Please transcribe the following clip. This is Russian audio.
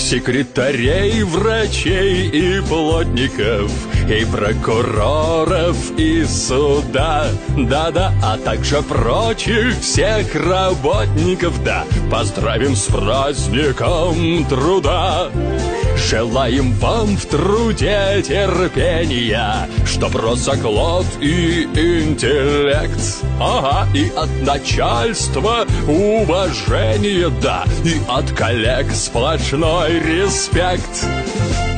секретарей, врачей и плотников, и прокуроров, и суда. Да-да, а также прочих всех работников, да. Поздравим с праздником труда. Желаем вам в труде терпения, чтоб рос заклад и интеллект. Ага, и от начальства уважение, да, и от коллег сплошной респект.